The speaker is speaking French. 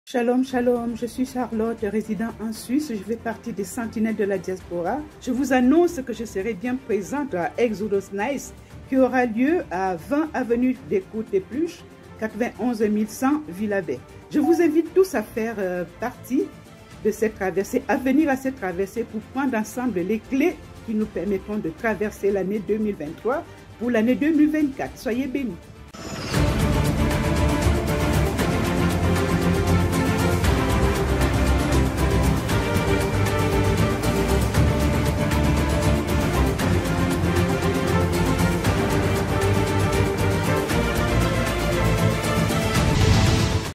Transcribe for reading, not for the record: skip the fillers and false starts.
Shalom, shalom, je suis Charlotte, résident en Suisse, je fais partie des Sentinelles de la Diaspora. Je vous annonce que je serai bien présente à Exodus Nice qui aura lieu à 20 avenue des Côtes des Pluches, 91 100 Villa-Baie. Je vous invite tous à faire partie de cette traversée, à venir à cette traversée pour prendre ensemble les clés qui nous permettront de traverser l'année 2023 pour l'année 2024. Soyez bénis.